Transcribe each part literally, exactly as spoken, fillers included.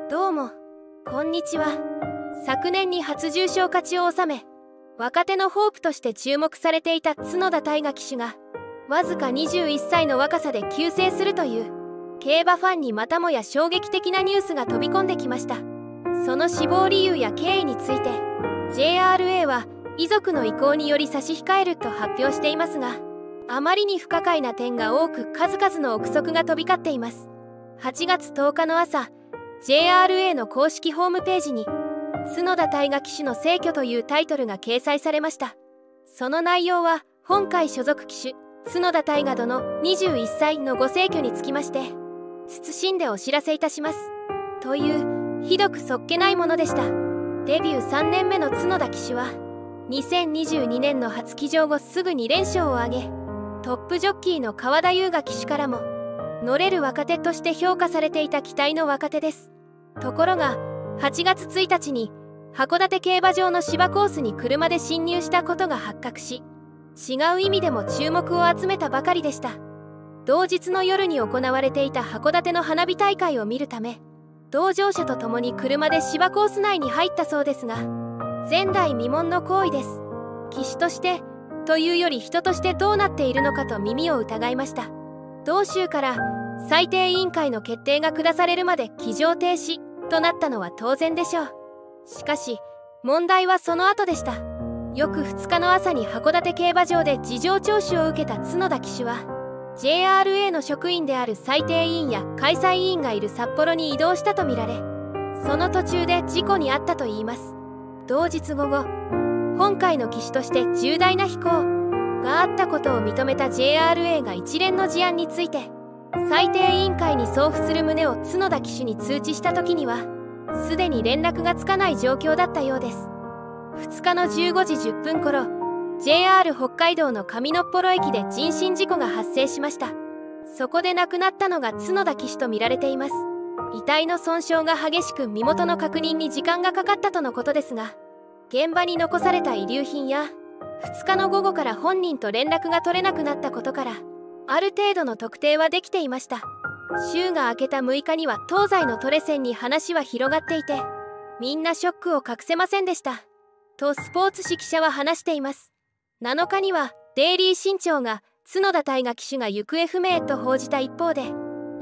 どうもこんにちは。昨年に初重賞勝ちを収め、若手のホープとして注目されていた角田大河騎手がわずかにじゅういっさいの若さで急逝するという競馬ファンにまたもや衝撃的なニュースが飛び込んできました。その死亡理由や経緯について ジェイアールエー は遺族の意向により差し控えると発表していますが、あまりに不可解な点が多く数々の憶測が飛び交っています。はちがつとおかの朝、 ジェイアールエー の公式ホームページに角田大河騎手の逝去というタイトルが掲載されました。その内容は、本会所属騎手角田大河殿にじゅういっさいのご逝去につきまして謹んでお知らせいたしますというひどくそっけないものでした。デビューさんねんめの角田騎手はにせんにじゅうにねんの初騎乗後すぐに連勝を挙げ、トップジョッキーの川田優雅騎手からも乗れる若手として評価されていた期待の若手です。ところがはちがつついたちに函館競馬場の芝コースに車で侵入したことが発覚し、違う意味でも注目を集めたばかりでした。同日の夜に行われていた函館の花火大会を見るため、同乗者と共に車で芝コース内に入ったそうですが、前代未聞の行為です。騎手としてというより人としてどうなっているのかと耳を疑いました。同州から裁定委員会の決定が下されるまで騎乗停止となったのは当然でしょう。しかし問題はその後でした。翌ふつかの朝に函館競馬場で事情聴取を受けた角田騎手は ジェイアールエー の職員である裁定委員や開催委員がいる札幌に移動したとみられ、その途中で事故に遭ったといいます。同日午後、本会の騎手として重大な非行があったことを認めた ジェイアールエー が一連の事案について裁定委員会に送付する旨を角田騎手に通知した時にはすでに連絡がつかない状況だったようです。ふつかのじゅうごじじゅっぷん頃、 ジェイアール 北海道の上野っ幌駅で人身事故が発生しました。そこで亡くなったのが角田騎手とみられています。遺体の損傷が激しく身元の確認に時間がかかったとのことですが、現場に残された遺留品やふつかの午後から本人と連絡が取れなくなったことからある程度の特定はできていました。週が明けたむいかには東西のトレセンに話は広がっていて、みんなショックを隠せませんでしたとスポーツ紙記者は話しています。なのかにはデイリー新潮が角田大河騎手が行方不明と報じた一方で、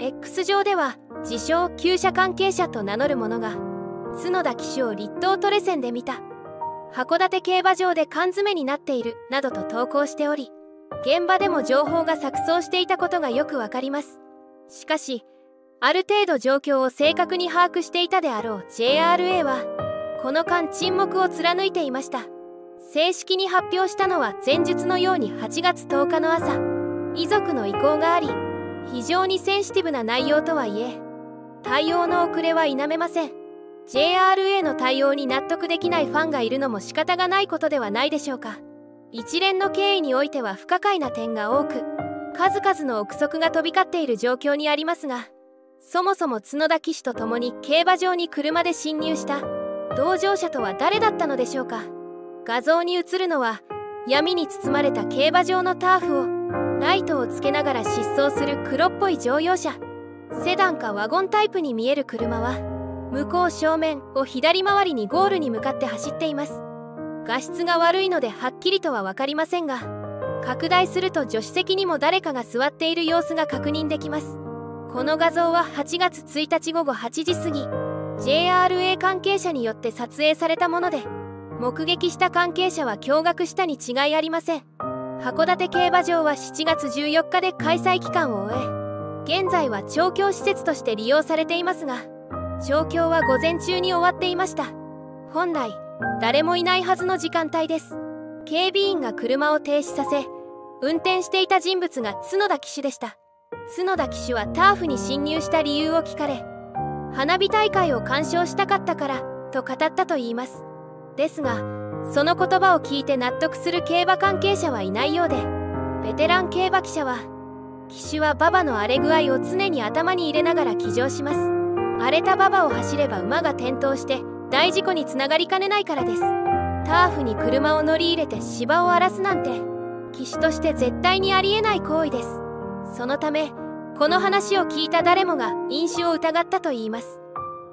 X 上では自称厩舎関係者と名乗る者が角田騎手を立東トレセンで見た、函館競馬場で缶詰になっているなどと投稿しており、現場でも情報が錯綜していたことがよくわかります。しかしある程度状況を正確に把握していたであろう ジェイアールエー はこの間沈黙を貫いていました。正式に発表したのは前述のようにはちがつとおかの朝、遺族の意向があり非常にセンシティブな内容とはいえ対応の遅れは否めません。 ジェイアールエー の対応に納得できないファンがいるのも仕方がないことではないでしょうか。一連の経緯においては不可解な点が多く数々の憶測が飛び交っている状況にありますが、そもそも角田騎手と共に競馬場に車で侵入した同乗者とは誰だったのでしょうか。画像に映るのは闇に包まれた競馬場のターフをライトをつけながら疾走する黒っぽい乗用車。セダンかワゴンタイプに見える車は向こう正面を左回りにゴールに向かって走っています。画質が悪いのではっきりとは分かりませんが、拡大すると助手席にも誰かが座っている様子が確認できます。この画像ははちがつついたち午後はちじ過ぎ ジェイアールエー 関係者によって撮影されたもので、目撃した関係者は驚愕したに違いありません。函館競馬場はしちがつじゅうよっかで開催期間を終え、現在は調教施設として利用されていますが、調教は午前中に終わっていました。本来誰もいないはずの時間帯です。警備員が車を停止させ、運転していた人物が角田騎手でした。角田騎手はターフに侵入した理由を聞かれ、花火大会を鑑賞したかったからと語ったといいます。ですがその言葉を聞いて納得する競馬関係者はいないようで、ベテラン競馬記者は騎手は馬場の荒れ具合を常に頭に入れながら騎乗します。荒れた馬場を走れば馬が転倒して大事故につながりかねないからです。ターフに車を乗り入れて芝を荒らすなんて騎手として絶対にありえない行為です。そのためこの話を聞いた誰もが飲酒を疑ったといいます。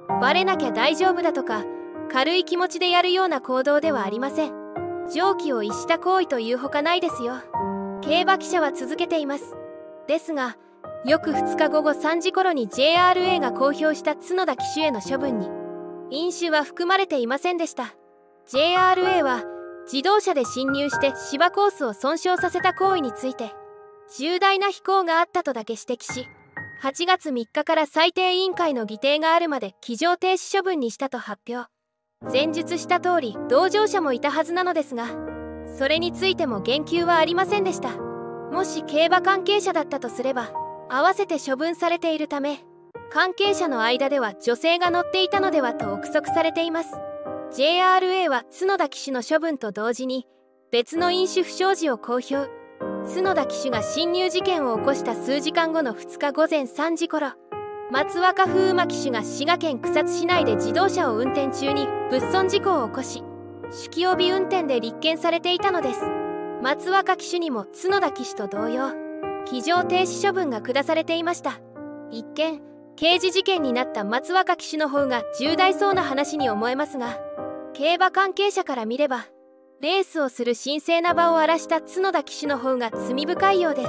バレなきゃ大丈夫だとか軽い気持ちでやるような行動ではありません。常軌を逸した行為というほかないですよ。競馬記者は続けています。ですが翌ふつかごごさんじ頃に ジェイアールエー が公表した角田騎手への処分に飲酒は含まれていませんでした。 ジェイアールエー は自動車で侵入して芝コースを損傷させた行為について重大な非行があったとだけ指摘し、はちがつみっかから裁定委員会の議定があるまで騎乗停止処分にしたと発表。前述した通り同乗者もいたはずなのですが、それについても言及はありませんでした。もし競馬関係者だったとすれば合わせて処分されているため、関係者の間では女性が乗っていたのではと憶測されています。 ジェイアールエー は角田騎手の処分と同時に別の飲酒不祥事を公表。角田騎手が侵入事件を起こした数時間後のふつかごぜんさんじ頃、松若風馬騎手が滋賀県草津市内で自動車を運転中に物損事故を起こし、酒気帯び運転で立件されていたのです。松若騎手にも角田騎手と同様騎乗停止処分が下されていました。一見刑事事件になった松若騎手の方が重大そうな話に思えますが、競馬関係者から見ればレースをする神聖な場を荒らした角田騎手の方が罪深いようです。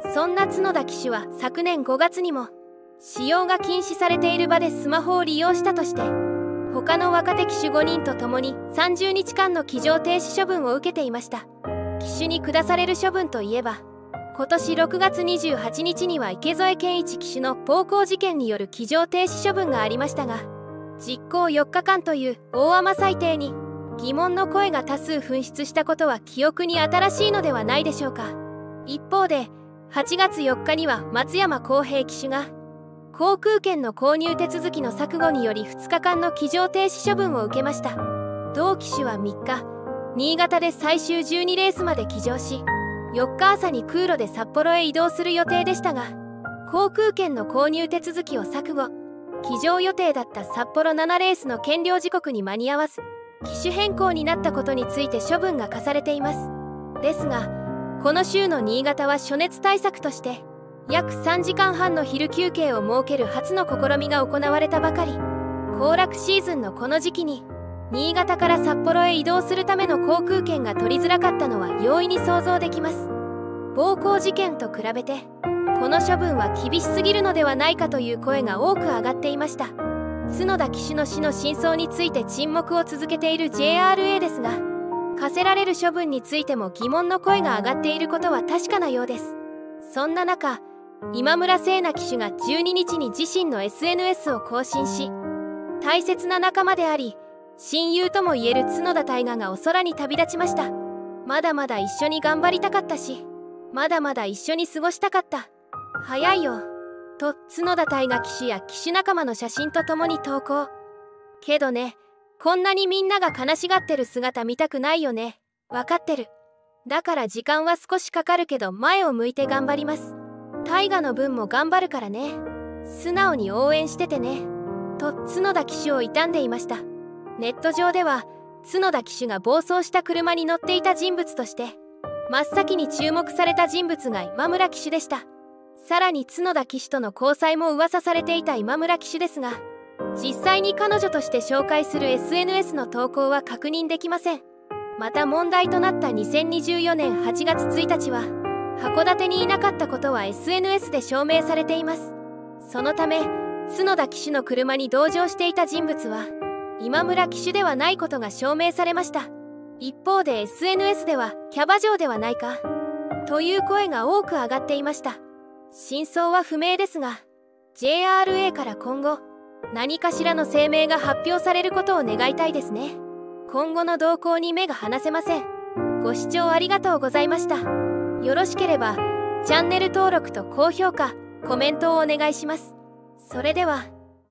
そんな角田騎手は昨年ごがつにも使用が禁止されている場でスマホを利用したとして他の若手騎手ごにんと共にさんじゅうにちかんの騎乗停止処分を受けていました。騎手に下される処分といえば、今年ろくがつにじゅうはちにちには池添健一騎手の暴行事件による騎乗停止処分がありましたが、実行よっかかんという大甘裁定に疑問の声が多数噴出したことは記憶に新しいのではないでしょうか。一方ではちがつよっかには松山康平騎手が航空券の購入手続きの錯誤によりふつかかんの騎乗停止処分を受けました。同騎手はみっか新潟で最終じゅうにレースまで騎乗し、よっか朝に空路で札幌へ移動する予定でしたが、航空券の購入手続きを錯誤、騎乗予定だった札幌ななレースの検量時刻に間に合わず機種変更になったことについて処分が課されています。ですがこの週の新潟は暑熱対策として約さんじかんはんの昼休憩を設ける初の試みが行われたばかり。行楽シーズンのこの時期に新潟から札幌へ移動するための航空券が取りづらかったのは容易に想像できます。暴行事件と比べてこの処分は厳しすぎるのではないかという声が多く上がっていました。角田騎手の死の真相について沈黙を続けている ジェイアールエー ですが、課せられる処分についても疑問の声が上がっていることは確かなようです。そんな中、今村聖奈騎手がじゅうににちに自身の エスエヌエス を更新し、大切な仲間であり親友ともいえる角田大河がお空に旅立ちました。まだまだ一緒に頑張りたかったし、まだまだ一緒に過ごしたかった。早いよと角田大河騎手や騎手仲間の写真とともに投稿。けどね、こんなにみんなが悲しがってる姿見たくないよね。わかってる。だから時間は少しかかるけど前を向いて頑張ります。大河の分も頑張るからね。素直に応援しててねと角田騎手を悼んでいました。ネット上では角田騎手が暴走した車に乗っていた人物として真っ先に注目された人物が今村騎手でした。さらに角田騎手との交際も噂されていた今村騎手ですが、実際に彼女として紹介する エスエヌエス の投稿は確認できません。また問題となったにせんにじゅうよねんはちがつついたちは函館にいなかったことは エスエヌエス で証明されています。そのため角田騎手の車に同乗していた人物は今村騎手ではないことが証明されました。一方で エスエヌエス ではキャバ嬢ではないかという声が多く上がっていました。真相は不明ですが ジェイアールエー から今後何かしらの声明が発表されることを願いたいですね。今後の動向に目が離せません。ご視聴ありがとうございました。よろしければチャンネル登録と高評価、コメントをお願いします。それでは。